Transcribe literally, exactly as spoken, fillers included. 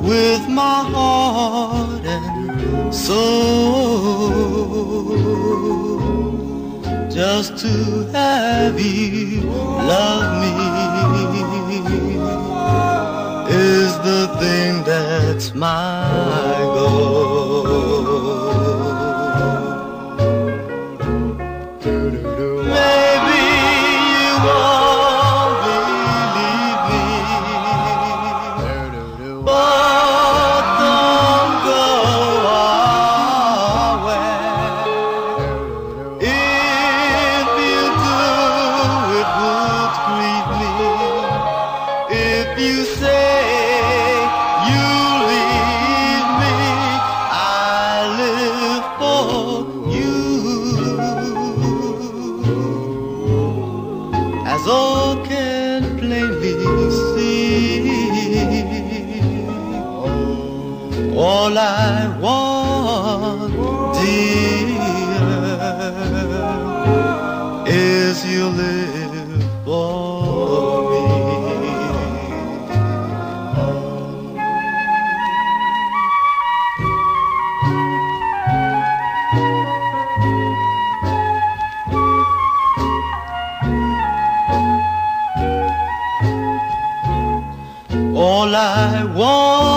with my heart and soul, just to have you love me is the thing that's my goal. Maybe you won't believe me, but don't go away. If you do, it would grieve me. If you say you leave me, I live for you. As all can plainly see, all I want, dear, is you live for me. All I want